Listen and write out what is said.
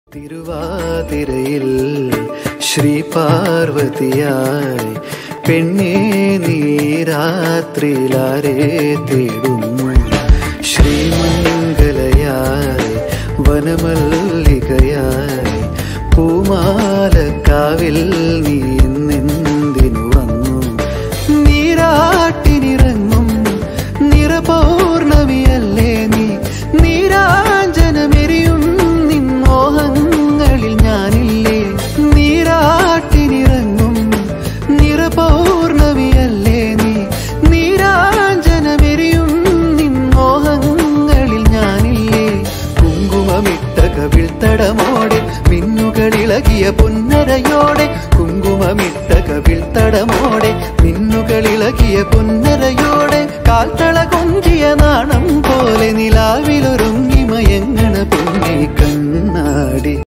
തിരുവാതിരയിൽ ശ്രീ പാർവതിയായി പെണ്ണേ നീ രാത്രിയിലാരെ തേടുന്നു ശ്രീമംഗലയായി വനമല്ലികയായി പൂമാലക്കാവിൽ നീ നിന്ദിനു വന്നു നീരാട്ടിനിറങ്ങും നിറപൗർണമിയല്ലേ നീ നീരാഞ്ജനമെരിയും മോഹങ്ങളിൽ ഞാനില്ലേ നീരാട്ടിനിറങ്ങും നിറപൗർണമിയല്ലേ നീ നീരാഞ്ജനമെരിയും മോഹങ്ങളിൽ ഞാനില്ലേ കുങ്കുമമിട്ട കവിൾത്തടമോടെ മിന്നുകളിളകിയ പൊന്നരയോടെ കുങ്കുമമിട്ട കവിൾത്തടമോടെ മിന്നുകളിളകിയ പൊന്നരയോടെ കാൽത്തള കൊഞ്ചിയ നാണം പോലെ നിലാവിലൊരുങ്ങി മയങ്ങണ പൊന്നി കണ്ണാടി.